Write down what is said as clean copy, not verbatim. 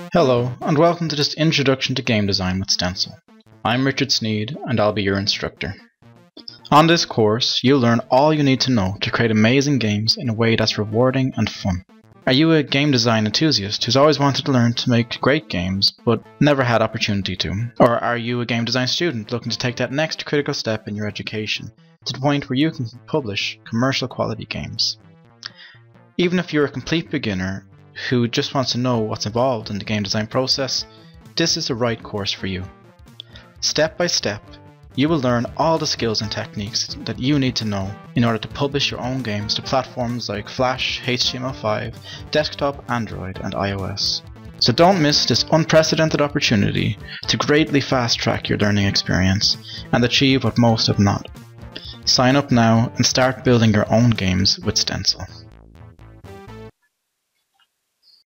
Hello, and welcome to this introduction to game design with Stencil. I'm Richard Sneed, and I'll be your instructor. On this course, you'll learn all you need to know to create amazing games in a way that's rewarding and fun. Are you a game design enthusiast who's always wanted to learn to make great games, but never had opportunity to? Or are you a game design student looking to take that next critical step in your education to the point where you can publish commercial quality games? Even if you're a complete beginner who just wants to know what's involved in the game design process, this is the right course for you. Step by step, you will learn all the skills and techniques that you need to know in order to publish your own games to platforms like Flash, HTML5, desktop, Android, and iOS. So don't miss this unprecedented opportunity to greatly fast track your learning experience and achieve what most have not. Sign up now and start building your own games with Stencil.